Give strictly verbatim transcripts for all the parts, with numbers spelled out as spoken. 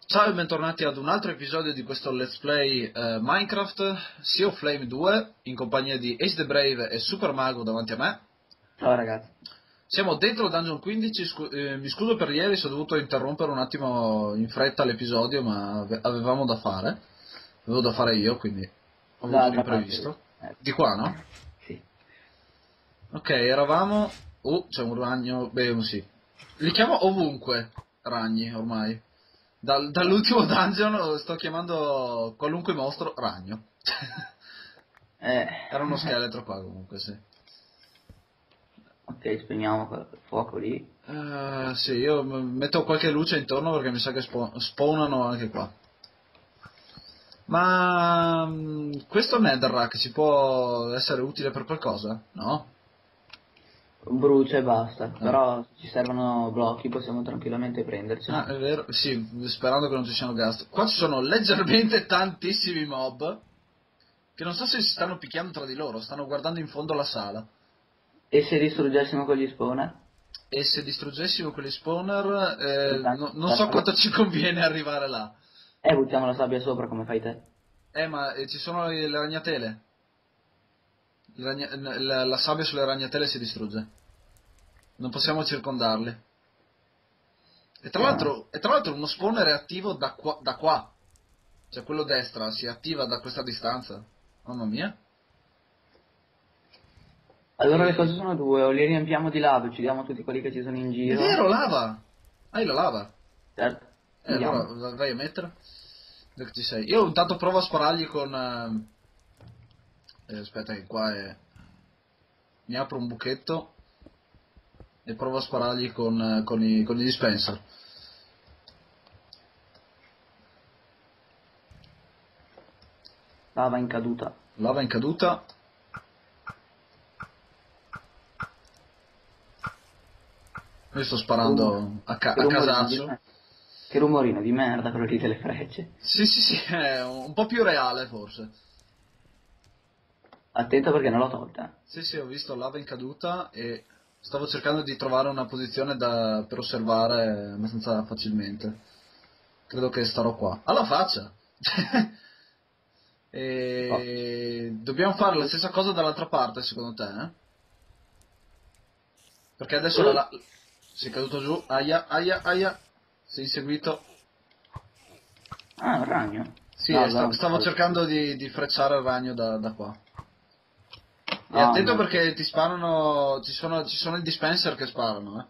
Ciao e bentornati ad un altro episodio di questo Let's Play eh, Minecraft Sea of Flame due in compagnia di Ace the Brave e Super Mago davanti a me. Ciao ragazzi. Siamo dentro Dungeon quindici, scu- eh, mi scuso per ieri se ho dovuto interrompere un attimo in fretta l'episodio, ma ave- avevamo da fare, avevo da fare io, quindi ho avuto un Dall'altra parte. imprevisto. Eh, Di qua, no? sì. Ok, eravamo... Oh, c'è un ragno, beh, sì. Li chiamo ovunque ragni ormai. Dal- dall'ultimo dungeon sto chiamando qualunque mostro ragno. Eh, Era uno scheletro qua comunque, sì. ok, spegniamo quel fuoco lì. Eh, sì, io m- metto qualche luce intorno perché mi sa che spo- spawnano anche qua. Ma mm, questo netherrack ci può essere utile per qualcosa? No? Brucia e basta. Ah, Però se ci servono blocchi possiamo tranquillamente ah, prenderceli. è vero, sì, sperando che non ci siano gas. Qua ci sono leggermente tantissimi mob che non so se si stanno picchiando tra di loro, stanno guardando in fondo alla sala. E se distruggessimo con gli spawner? E se distruggessimo quegli spawner, eh, Intanto no- non so servono. quanto ci conviene arrivare là. E buttiamo la sabbia sopra come fai te. Eh, ma eh, ci sono le, le ragnatele. Il ragna- la, la sabbia sulle ragnatele si distrugge. Non possiamo circondarle. E tra Eh, l'altro, e tra l'altro uno spawner è attivo da qua, da qua. Cioè quello destra si attiva da questa distanza. Mamma mia. allora le E... cose sono due, o li riempiamo di lava, uccidiamo tutti quelli che ci sono in È giro. vero, lava! Hai la lava. Certo, Eh, allora andiamo. va- vai a mettere. Dove ci sei? Io intanto provo a sparargli con... ehm, eh, aspetta che qua è... Mi apro un buchetto e provo a sparargli con, eh, con i, con i dispenser. Lava in caduta. Lava in caduta. Io sto Che rumore- sparando a, ca- che a rumorino di casaccio. me. Che rumorino di merda quello lì delle frecce. Sì, sì, sì, è un po' più reale forse. Attento perché non l'ho tolta. Sì, sì, ho visto lava in caduta e stavo cercando di trovare una posizione da- per osservare abbastanza facilmente. Credo che starò qua. Alla faccia! Oh, E... Dobbiamo fare la stessa cosa dall'altra parte, secondo te? Eh? Perché adesso la... eh, la... Sei caduto giù. Aia, aia, aia. Sei inseguito. ah, un ragno. Sì, No, eh, allora sta- non stavo vado. cercando di, di frecciare il ragno da, da qua. E No, attento no, perché ti sparano, ci sono, ci sono i dispenser che sparano,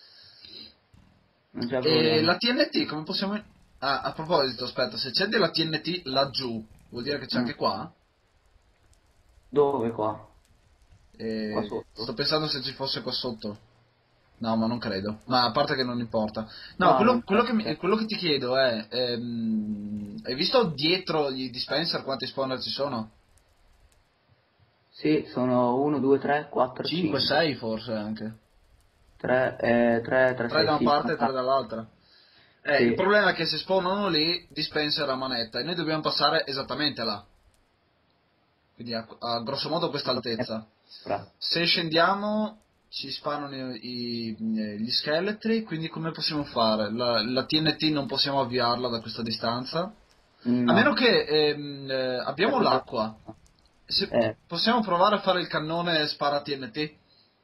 non c'è eh. E problema. la T N T come possiamo... Ah, a proposito, aspetta, se c'è della T N T laggiù, vuol dire che c'è Mm. anche qua? Dove qua? Qua E sto sotto? pensando se ci fosse qua sotto. No, ma non credo. Ma a parte che non importa. No, No, quello, non quello c'è. che, mi- c'è. quello che ti chiedo è... ehm, hai visto dietro gli dispenser quanti spawner ci sono? Sì, sono uno, due, tre, quattro, cinque, cinque. sei forse anche. tre, eh, tre, tre, Tre sei, da una sì, sono parte e tre tanti. dall'altra. Eh, il Sì, problema è che se spawnano lì, dispenser a manetta e noi dobbiamo passare esattamente là. Quindi a, a grosso modo a questa altezza. sopra. Se scendiamo ci sparano i- i- gli scheletri, quindi come possiamo fare? La, la T N T non possiamo avviarla da questa distanza. A meno No. che ehm, eh, abbiamo l'acqua. Se- Eh, possiamo provare a fare il cannone spara T N T?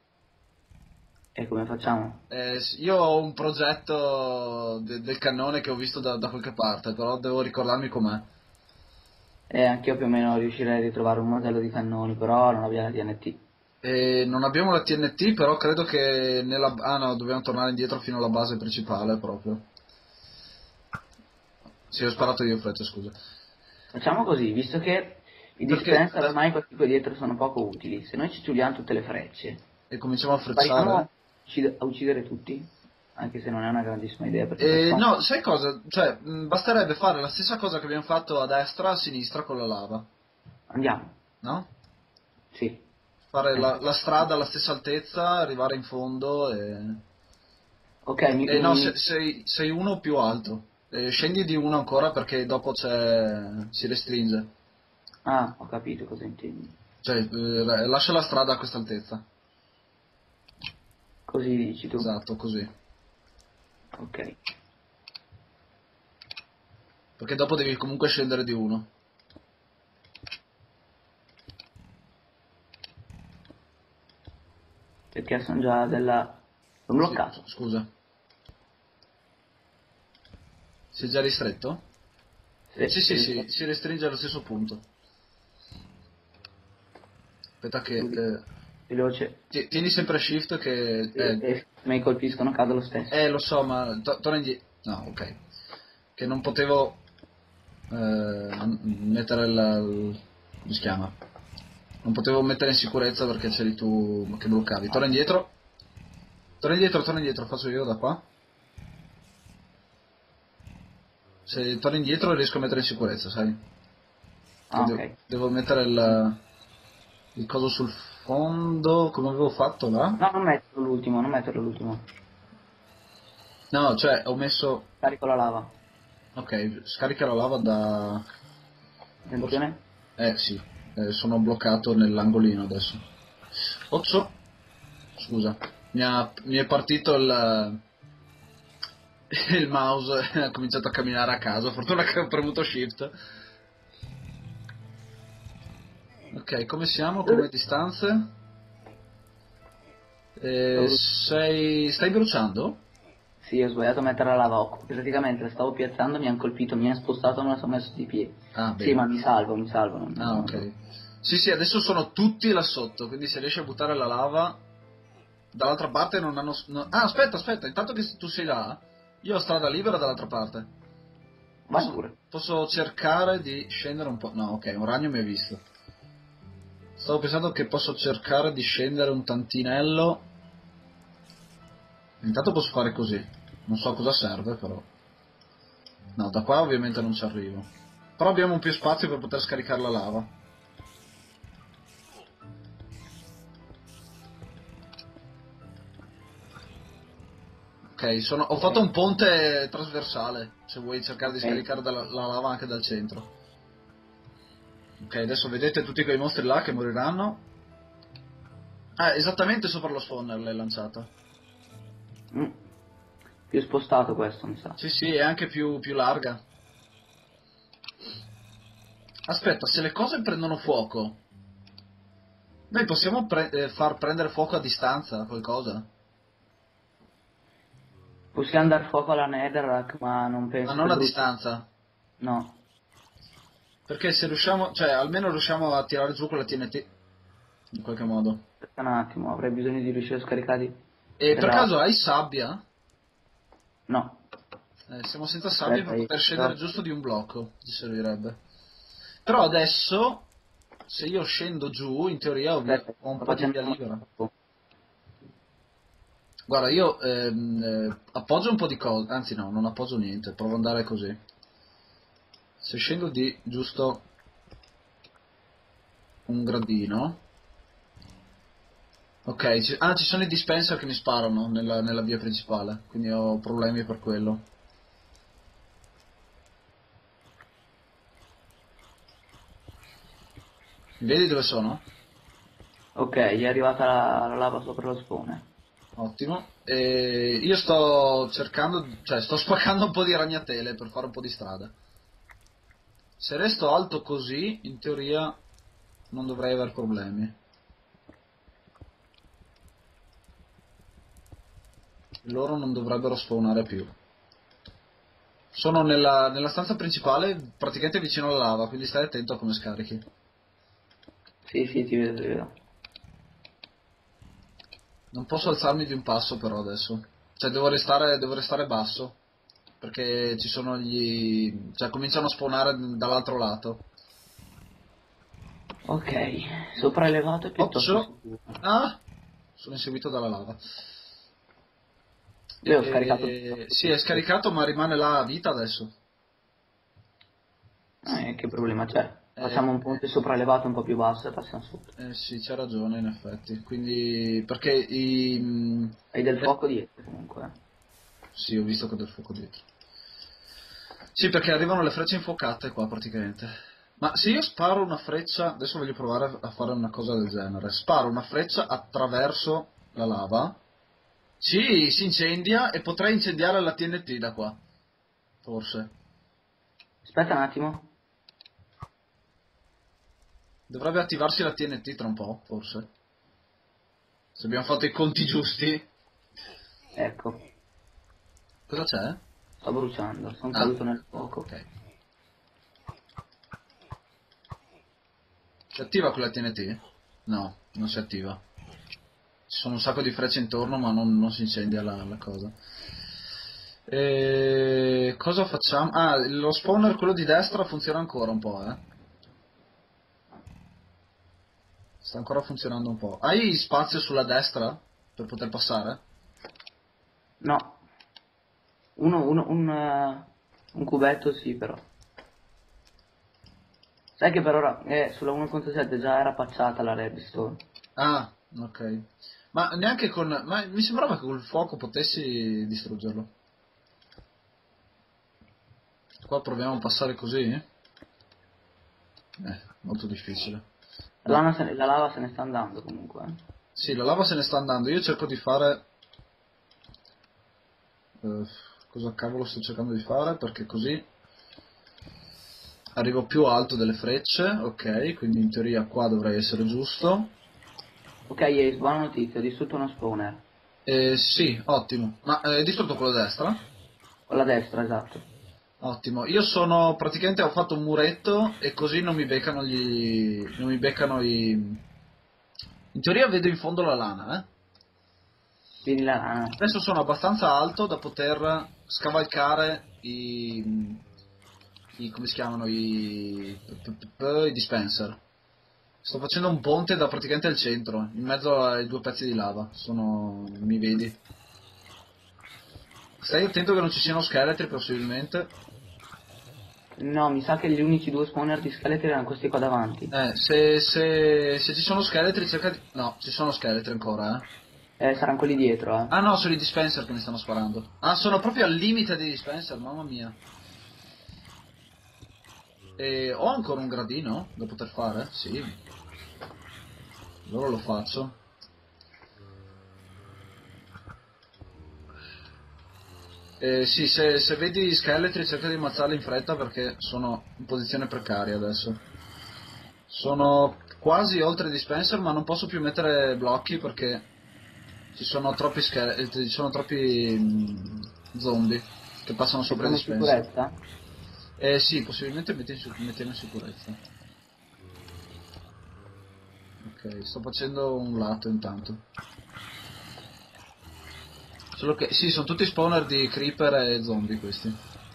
e come facciamo? Eh, s- io ho un progetto de- del cannone che ho visto da, da qualche parte, però devo ricordarmi com'è. Eh, anch'io più o meno riuscirei a ritrovare un modello di cannoni, però non abbiamo la T N T. E non abbiamo la T N T, però credo che nella... Ah no, dobbiamo tornare indietro fino alla base principale proprio. Sì, ho sparato io freccia, scusa. Facciamo così, visto che i Perché... dispenser da- ormai questi qui dietro sono poco utili, se noi ci togliamo tutte le frecce, E cominciamo a spariamo frecciare? a uccid- a uccidere tutti, anche se non è una grandissima idea perché E facciamo... no, sai cosa? Cioè, mh, basterebbe fare la stessa cosa che abbiamo fatto a destra, a sinistra con la lava, Andiamo, no? sì. Fare la, Eh, la strada alla stessa altezza, arrivare in fondo e... ok, E, mi, e no, mi- se- sei, sei uno più alto. E scendi di uno ancora perché dopo c'è... si restringe. Ah, ho capito cosa intendi. Cioè, eh, lascia la strada a questa altezza. Così dici tu. Esatto, così. Ok. Perché dopo devi comunque scendere di uno. Perché sono già della... sono Sì, bloccato. scusa. Sei già ristretto? Sì, Sì, sì, sì, sì. sì, si restringe allo stesso punto. Aspetta che... Quindi, eh, veloce. ti- tieni sempre shift che... E, Eh, e mi colpiscono, cado lo stesso. eh, lo so, ma... To- torna indietro... No, ok. Che non potevo... eh, mettere la... il- come si chiama? Non potevo mettere in sicurezza perché c'eri tu che bloccavi. Torna Ah, indietro. Torna indietro, torna indietro, faccio io da qua. Se torno indietro riesco a mettere in sicurezza, sai? Che ah, devo, ok. devo mettere il, il coso sul fondo, come avevo fatto là? No, non metterlo l'ultimo, non metterlo l'ultimo. No, cioè ho messo... Carico la lava. Ok, scarica la lava da... Forse... Attenzione. Eh sì, eh, sono bloccato nell'angolino adesso. Ozzo, scusa, mi, ha, mi è partito il, il mouse e ha cominciato a camminare a caso, fortuna che ho premuto shift. Ok, come siamo? Come distanze? Eh, Stavo- sei... Stai bruciando? Sì, ho sbagliato a mettere la lava. Ho- Praticamente la stavo piazzando, mi hanno colpito, mi hanno spostato, non la sono messo di piedi. Ah, Sì, ma bene. mi salvo, mi salvo. Non, Ah, non so. ok. Sì, sì, adesso sono tutti là sotto, quindi se riesci a buttare la lava, dall'altra parte non hanno... no- Ah, aspetta, aspetta, intanto che tu sei là, io ho strada libera dall'altra parte. Vai Posso, pure. posso cercare di scendere un po'... No, ok, un ragno mi ha visto. Stavo pensando che posso cercare di scendere un tantinello. Intanto posso fare così. Non so cosa serve, però. No, da qua ovviamente non ci arrivo. Però abbiamo più spazio per poter scaricare la lava. Ok, sono- ho Ok, fatto un ponte trasversale, se vuoi cercare di ok. scaricare dalla- la lava anche dal centro. Ok, adesso vedete tutti quei mostri là che moriranno. Ah, esattamente sopra lo spawner l'hai lanciata. Mm. Più spostato questo, mi sa. Sì, sì, è anche più, più larga. Aspetta, se le cose prendono fuoco, noi possiamo pre- eh, far prendere fuoco a distanza qualcosa? Possiamo dar fuoco alla Netherrack, ma non Ma penso che non a bruci. distanza. No. Perché se riusciamo, cioè almeno riusciamo a tirare giù quella T N T, in qualche modo. Aspetta un attimo, avrei bisogno di riuscire a scaricare E per della... caso hai sabbia? No. Eh, siamo senza sabbia Aspetta, per poter scendere io... giusto di un blocco, ci servirebbe. Però adesso, se io scendo giù, in teoria ho, via- Aspetta, ho un sto po' di facendo via uno libera. scopo. Guarda, io ehm, eh, appoggio un po' di cose, anzi no, non appoggio niente, provo ad andare così. Se scendo di giusto un gradino... Ok, ci, ah, ci sono i dispenser che mi sparano nella, nella via principale, quindi ho problemi per quello. Vedi dove sono? Ok, gli è arrivata la, la lava sopra lo spawn. Ottimo. E io sto cercando, cioè sto spaccando un po' di ragnatele per fare un po' di strada. Se resto alto così, in teoria non dovrei aver problemi. Loro non dovrebbero spawnare più. Sono nella, nella stanza principale, praticamente vicino alla lava, quindi stai attento a come scarichi. Sì, sì, ti vedo, ti vedo. Non posso alzarmi di un passo però adesso. Cioè devo restare, devo restare basso. Perché ci sono gli... cioè cominciano a spawnare dall'altro lato. Ok, sopraelevato è piuttosto Occhio! sicuro. Ah! Sono inseguito dalla lava. Io ho scaricato... E... Sì, è scaricato ma rimane là a vita adesso. Eh, che problema c'è? Eh, Facciamo un ponte sopraelevato un po' più basso e passiamo sotto. eh, sì, c'ha ragione in effetti. Quindi... perché i... mh, Hai del eh, fuoco dietro comunque. Eh. sì, ho visto che ho del fuoco dietro. Sì, perché arrivano le frecce infuocate qua praticamente. Ma se io sparo una freccia, adesso voglio provare a fare una cosa del genere. Sparo una freccia attraverso la lava. Sì, si incendia e potrei incendiare la T N T da qua. Forse. Aspetta un attimo. Dovrebbe attivarsi la T N T tra un po', forse. Se abbiamo fatto i conti giusti. Ecco, Cosa c'è? sto bruciando, sono Ah, caduto nel fuoco. ok. Si attiva quella T N T? No, non si attiva. Ci sono un sacco di frecce intorno, ma non, non si incendia la, la cosa. E... Cosa facciamo? Ah, lo spawner, quello di destra, funziona ancora un po', eh. Sta ancora funzionando un po'. Hai spazio sulla destra per poter passare? No, uno, uno, un, eh, un cubetto sì però. Sai che per ora eh, sulla uno punto sette già era pacciata la redstone. Ah, ok. Ma neanche con... Ma mi sembrava che col fuoco potessi distruggerlo. Qua proviamo a passare così? Eh, molto difficile. La No. lava se ne, la lava se ne sta andando comunque. eh. Sì, la lava se ne sta andando. Io cerco di fare... eh, cosa cavolo sto cercando di fare? Perché così arrivo più alto delle frecce. Ok, quindi in teoria qua dovrei essere giusto. Ok, Ace, buona notizia, ho distrutto uno spawner. Eh, sì, ottimo. Ma eh, hai distrutto quello a destra? Con la destra, esatto. Ottimo. Io sono... praticamente ho fatto un muretto e così non mi beccano gli... non mi beccano i... In teoria vedo in fondo la lana, eh. Vedi la lana. Adesso sono abbastanza alto da poter scavalcare i... i come si chiamano? I... i dispenser. Sto facendo un ponte da praticamente il centro, in mezzo ai due pezzi di lava. Sono... mi vedi? Stai attento che non ci siano scheletri possibilmente. No, mi sa che gli unici due spawner di scheletri erano questi qua davanti. Eh, se, se, se ci sono scheletri cerca di... No, ci sono scheletri ancora, eh. Eh, saranno quelli dietro, eh. Ah no, sono i dispenser che mi stanno sparando. Ah, sono proprio al limite dei dispenser, mamma mia. E ho ancora un gradino da poter fare? Sì. Allora lo faccio. Eh, sì, se, se vedi scheletri cerca di ammazzarli in fretta perché sono in posizione precaria adesso. Sono quasi oltre i dispenser ma non posso più mettere blocchi perché ci sono troppi scheletri, ci sono troppi mm, zombie che passano sopra i Mettiamo in dispenser. sicurezza? Eh sì, possibilmente metti in, sic- mettiamo in sicurezza. Ok, sto facendo un lato intanto. Solo che, sì, sono tutti spawner di creeper e zombie questi.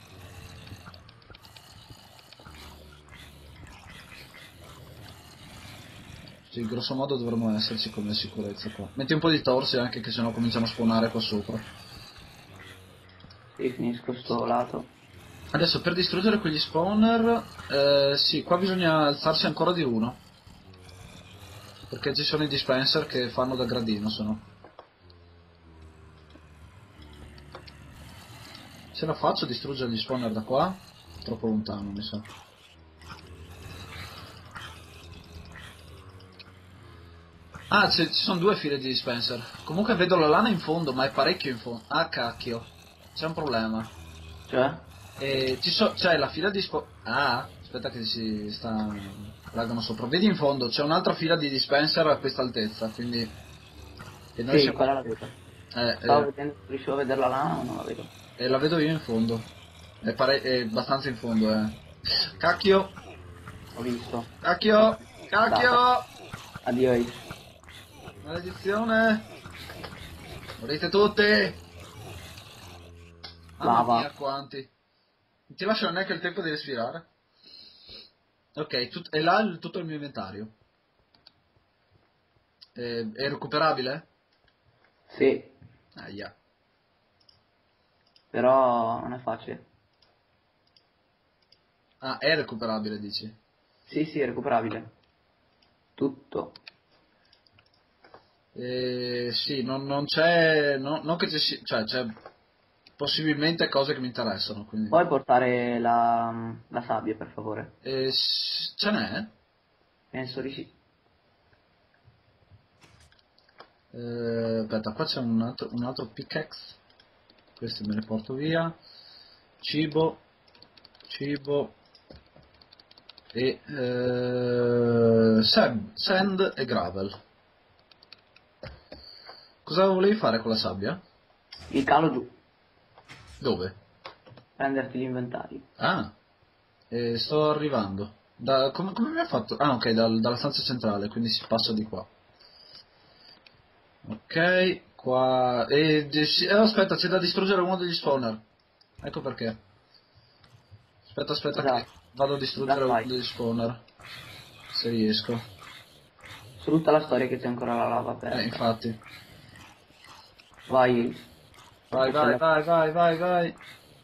Sì, grosso modo dovremmo esserci come sicurezza qua. Metti un po' di torsi anche che sennò cominciano a spawnare qua sopra. Sì, finisco sto lato. Adesso per distruggere quegli spawner, eh, sì, qua bisogna alzarsi ancora di uno. Perché ci sono i dispenser che fanno da gradino, sono. Se la faccio distruggere gli spawner da qua, troppo lontano mi sa. Ah, ci ci sono due file di dispenser. Comunque vedo la lana in fondo, ma è parecchio in fondo. Ah, cacchio. C'è un problema. Cioè? E ci so, c'è la fila di spo... Ah, aspetta che si sta... lagano sopra. Vedi in fondo, c'è un'altra fila di dispenser a questa altezza, quindi... E noi Sì, siamo... quella la vedo. Eh, Stavo eh, vedendo, riuscivo a vedere la lana ma non la vedo. e la vedo io in fondo. È, pare... è abbastanza in fondo, eh. Cacchio! Ho visto. Cacchio! Data. Cacchio! Addio Ace. Maledizione! Morite tutti! Mamma Lava. mia, quanti! Non ti lascio neanche il tempo di respirare. Ok, tut- è là il- tutto il mio inventario. Eh, è recuperabile? Sì, Aia. però non è facile. Ah, è recuperabile, dici? Sì, sì, è recuperabile. Tutto. Eh, sì, non, non c'è... no- non che ci sia... cioè, c'è possibilmente cose che mi interessano, quindi... Puoi portare la, la sabbia, per favore? Eh, s- ce n'è? Penso di sì. Eh, aspetta, qua c'è un altro, un altro pickaxe. Questi me li porto via. Cibo. Cibo. E eh, sand, sand e gravel. Cosa volevi fare con la sabbia? Il calo giù, Dove? prenderti l'inventario. Ah, eh, sto arrivando. Da, come, come mi ha fatto? Ah, ok, dal- dalla stanza centrale, quindi si passa di qua. Ok, qua... E, di- sì, eh, aspetta, c'è da distruggere uno degli spawner. Ecco perché. Aspetta, aspetta che Esatto, vado a già distruggere uno fai. degli spawner. Se riesco. Sfrutta la storia che c'è ancora la lava Eh, aperta. infatti. Vai, Iris. Vai, Che c'è vai, la... vai, vai, vai, vai.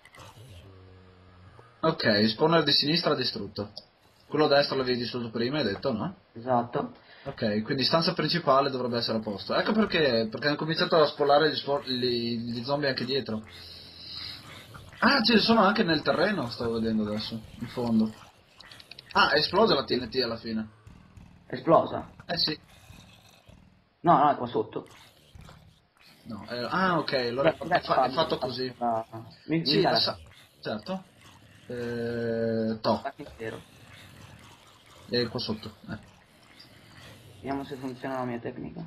Ok, spawner di sinistra distrutto. Quello a destra l'avevi distrutto prima, hai detto, no? Esatto. Ok, quindi stanza principale dovrebbe essere a posto. Ecco perché, perché hanno cominciato a spollare gli, spo- gli- gli zombie anche dietro. Ah, ci sono anche nel terreno, stavo vedendo adesso, in fondo. Ah, è esplosa la T N T alla fine. Esplosa? Eh sì. No, no, è qua sotto. No, eh, ah, ok, allora è Dai, fa- è dai, fa- è spazio, fatto spazio, così. la... mi, mi Sì, dai la la sa... Certo. Eh, to. spazio intero. E qua sotto. Eh. Vediamo se funziona la mia tecnica.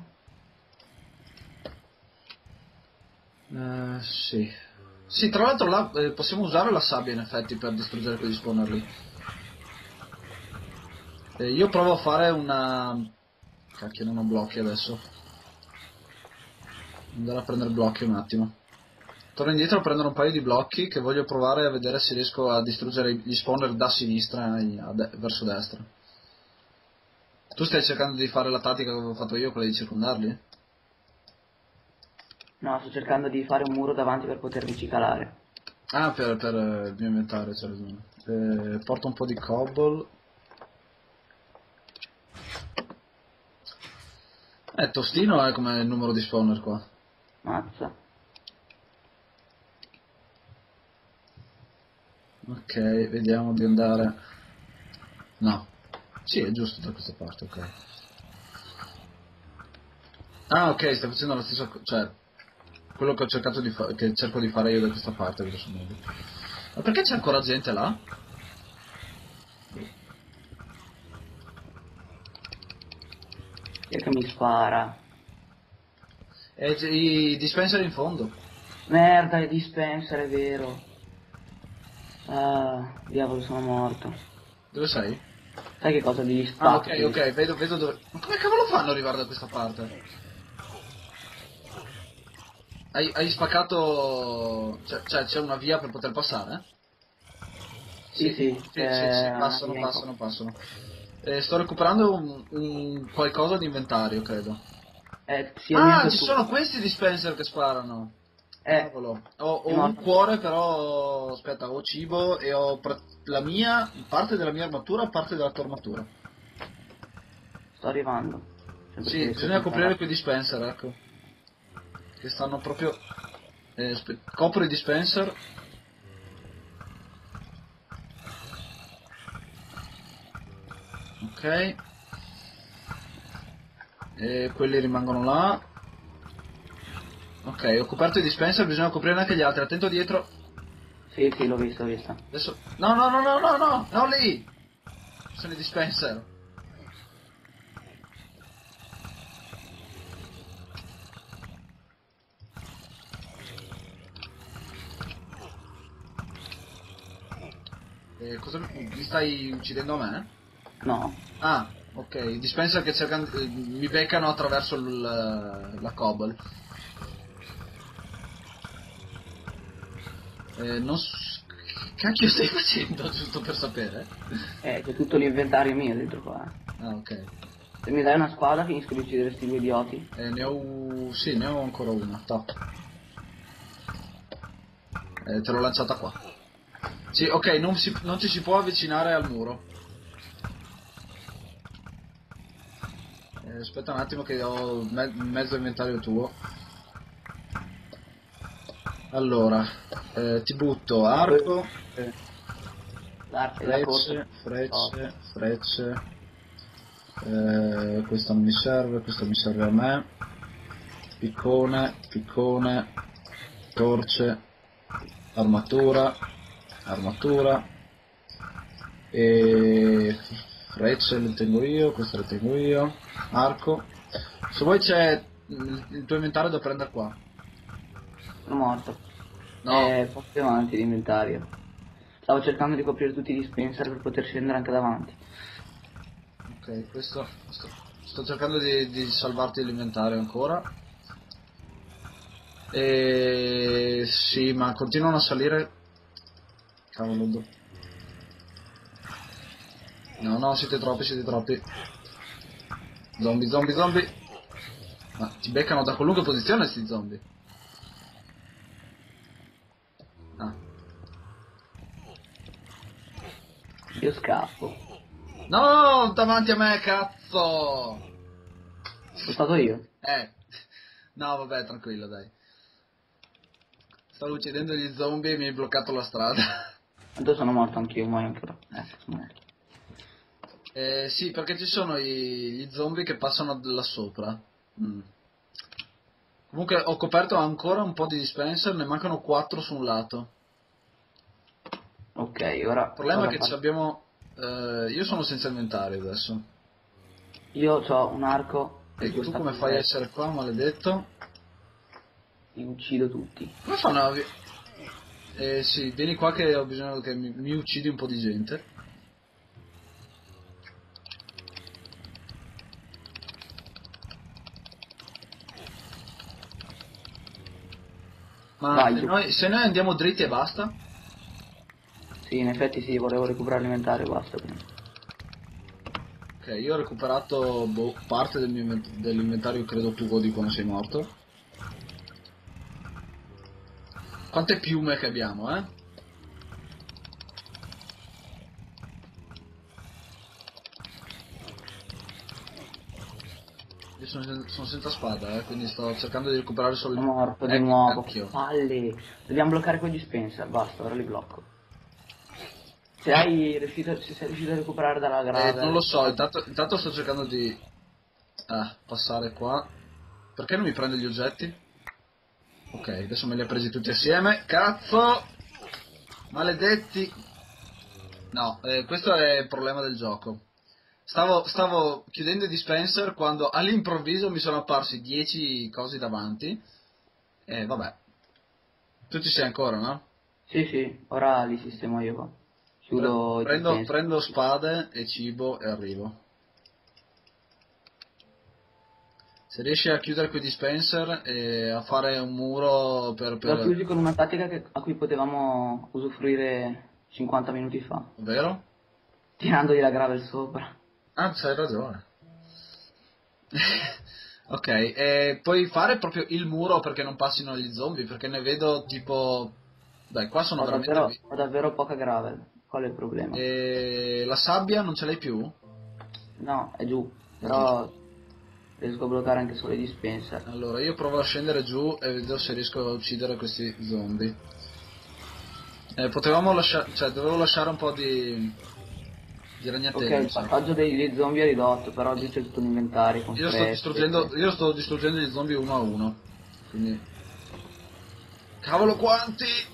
Eh, sì. Sì, tra l'altro là eh, possiamo usare la sabbia in effetti per distruggere quegli spawner lì. Eh, io provo a fare una... Cacchio, non ho blocchi adesso. Andare a prendere blocchi un attimo. Torno indietro a prendere un paio di blocchi che voglio provare a vedere se riesco a distruggere gli spawner da sinistra in- a de- verso destra. Tu stai cercando di fare la tattica che avevo fatto io, quella di circondarli? No, sto cercando di fare un muro davanti per potermi cicalare. Ah, per, per eh, il mio inventario, c'è ragione. Eh, porto un po' di cobble. Eh, tostino è come il numero di spawner qua. Mazza. Ok, vediamo di andare... No. Sì, è giusto da questa parte, ok. Ah, ok, stai facendo la stessa cosa, cioè... Quello che ho cercato di fare, che cerco di fare io da questa parte, grosso modo. Ma perché c'è ancora gente là? Chi è che mi spara? E c'è i dispenser in fondo. Merda, è dispenser, è vero. Ah, diavolo, sono morto. Dove sei? Sai che cosa devi Ah, ok, spacchi? ok, vedo, vedo dove... Ma come cavolo fanno ad arrivare da questa parte? Hai, hai spaccato... Cioè, cioè, c'è una via per poter passare? Sì, Sì, sì, sì, sì, c'è sì, una passano, via in co- passano, passano. Eh, sto recuperando un, un qualcosa di inventario, credo. Eh, sia il mio Ah, che il ci tuo. sono questi dispenser che sparano. Eh, Cavolo. Ho, è ho un morto. cuore, però... Aspetta, ho cibo e ho pra- la mia... parte della mia armatura, parte della tua armatura. Sto arrivando. Sempre se Sì, riesco a bisogna coprire puntare. quei dispenser, ecco. Che stanno proprio... Eh, spe- copro i dispenser. Ok. E quelli rimangono là. Ok, ho coperto i dispenser, bisogna coprire anche gli altri. Attento dietro. Sì, sì, l'ho visto, l'ho visto. Adesso... No, no, no, no, no, no, non lì! Sono i dispenser. Eh, cosa mi mi stai uccidendo a me? No. Ah, ok, i dispenser che cercano... eh, mi beccano attraverso il- la cobble. Eh, non... s- Che cacchio stai facendo, giusto per sapere? Eh, c'è tutto l'inventario mio dentro qua. Ah, ok. Se mi dai una spada finisco di uccidere questi due idioti. Eh, ne ho... Sì, ne ho ancora una. Top. Eh, te l'ho lanciata qua. Sì, ok, non, si- non ci si può avvicinare al muro. Eh, aspetta un attimo che ho me- mezzo inventario tuo. Allora, eh, ti butto arco, Eh, L'arco e la corsa. frecce, Oh, frecce, frecce. Eh, questa non mi serve, questa mi serve a me. Piccone, piccone, torce, armatura, armatura. E frecce le tengo io, queste le tengo io. Arco. Se vuoi c'è il il tuo inventario da prendere qua. Sono morto. No. E poco più avanti l'inventario. Stavo cercando di coprire tutti i dispenser per poter scendere anche davanti. Ok, questo sto, sto cercando di, di salvarti l'inventario ancora. E sì, ma continuano a salire. Cavolo. do- No, no, siete troppi, siete troppi. Zombie, zombie, zombie. Ma ti beccano da qualunque posizione sti zombie. Ah. Io scappo. No, davanti a me, cazzo! Sono stato io. Eh. No, vabbè, tranquillo, dai. Stavo uccidendo gli zombie e mi hai bloccato la strada. Tanto sono morto anch'io, muoio ancora. Ecco, sono morto. Eh, sì, perché ci sono i, gli zombie che passano là sopra. Mm. Comunque ho coperto ancora un po' di dispenser, ne mancano quattro su un lato. Ok, Il ora problema è vado a che ci fare. abbiamo... eh, io sono senza inventario adesso. Io ho un arco e E due tu come stacchi di fai a ferro. essere qua, maledetto? Li uccido tutti. Come fanno a... vi- Eh sì, vieni qua che ho bisogno che mi, mi uccidi un po' di gente. Ma Vai se giù. noi, se noi andiamo dritti e basta? Sì, in effetti sì, volevo recuperare l'inventario e basta. Quindi. Ok, io ho recuperato boh, parte del mio invent- dell'inventario, credo tu di quando sei morto. Quante piume che abbiamo, eh? Io sono, sen- sono senza spada, eh, quindi sto cercando di recuperare solo il... Sono morto di Ecco, nuovo. Che cacchio. palle. Dobbiamo bloccare quei dispenser, basta, ora li blocco. Se hai riuscito, se sei riuscito a recuperare dalla Eh, non lo gravel, so, dalla- intanto, intanto sto cercando di... Ah, passare qua. Perché non mi prende gli oggetti? Ok, adesso me li ha presi tutti assieme. Cazzo! Maledetti! No, eh, questo è il problema del gioco. Stavo, stavo chiudendo i dispenser quando all'improvviso mi sono apparsi dieci cosi davanti. E vabbè. Tu ci sei ancora, no? Sì, sì, ora li sistemo io qua. Pre- Chiudo i prendo, dispenser. prendo spade e cibo e arrivo. Se riesci a chiudere quei dispenser e a fare un muro per... Li ho per... chiusi con una tattica che- a cui potevamo usufruire cinquanta minuti fa, Ovvero? tirandogli la gravel sopra. Ah, c'hai ragione. Ok, e puoi fare proprio il muro perché non passino gli zombie? Perché ne vedo tipo... Dai, qua sono Ho veramente... vi- davvero, ho davvero poca gravel. Qual è il problema? E la sabbia non ce l'hai più? No, è giù, È giù. però riesco a bloccare anche solo i dispenser. Allora, io provo a scendere giù e vedo se riesco a uccidere questi zombie. Eh, potevamo lasciare... Cioè, dovevo lasciare un po' di... di Ok, ragnateli, mi il sa. passaggio degli zombie è ridotto, però giù c'è tutto un inventario con Io sto distruggendo... frecce. Io sto distruggendo gli zombie uno a uno. Quindi... Cavolo quanti!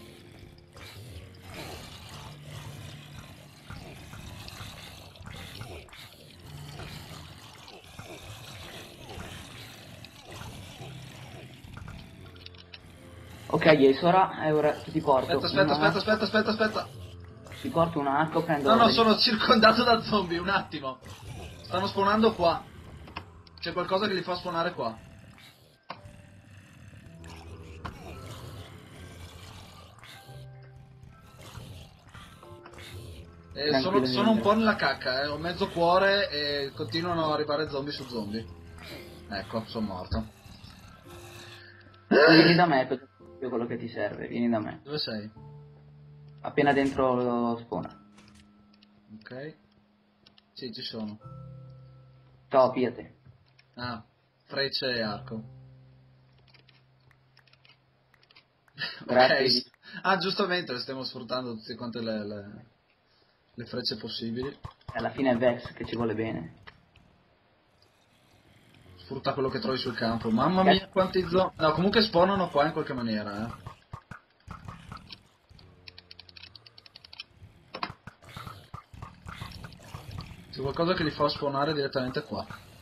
Ok, Ace, ora è ora che ti porto Aspetta, un aspetta, aspetta, arco, aspetta, aspetta, aspetta. ti porto un arco, No, prendo no, degli... sono circondato da zombie, un attimo. Stanno spawnando qua. C'è qualcosa che li fa spawnare qua. Eh, sono, Tranquillo, mi sono un po' venderò. nella cacca, eh. Ho mezzo cuore e continuano ad arrivare zombie su zombie. Ecco, sono morto. Tu vieni da me, cosa io quello che ti serve, vieni da me. Dove sei? Appena dentro lo spawner. Ok. Sì, ci sono. Ciao, piate. Ah, frecce e arco. Ok. Grazie di... Ah, giustamente, le stiamo sfruttando tutte quante le, le, le frecce possibili. Alla fine è Vex che ci vuole bene. Sfrutta quello che trovi sul campo. Mamma Che- mia, quanti zo... No, comunque spawnano qua in qualche maniera, eh. C'è qualcosa che li fa spawnare direttamente qua.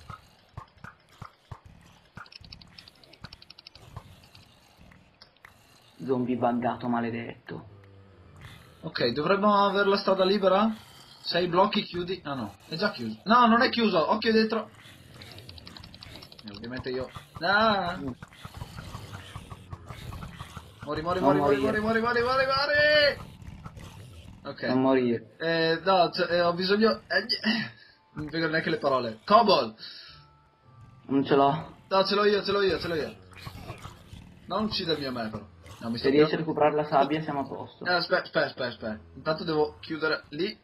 Zombie buggato maledetto. Ok, dovremmo avere la strada libera? Sei blocchi, chiudi... Ah no, è già chiuso. No, non è chiuso, occhio dietro. E ovviamente io... Ah! Mori, mori, Non mori, mori, mori, morire. mori, mori, mori, mori! Ok. Non morire. Eh, no, cioè, eh, ho bisogno... Eh, eh, non vedo neanche le parole. Cobble! Non ce l'ho. No, ce l'ho io, ce l'ho io, ce l'ho io. Non uccidermi a me, però. No, mi sto Se riesci a più... recuperare la sabbia siamo a posto. Eh, aspetta, aspetta, aspetta, aspetta. Intanto devo chiudere lì.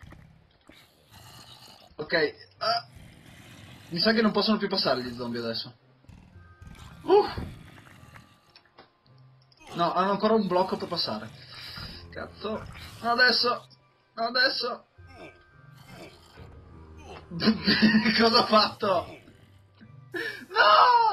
Ok. Ah. Mi sa che non possono più passare gli zombie adesso. Uh. No, hanno ancora un blocco per passare. Cazzo. No, adesso. No, adesso. Cosa ho fatto? No!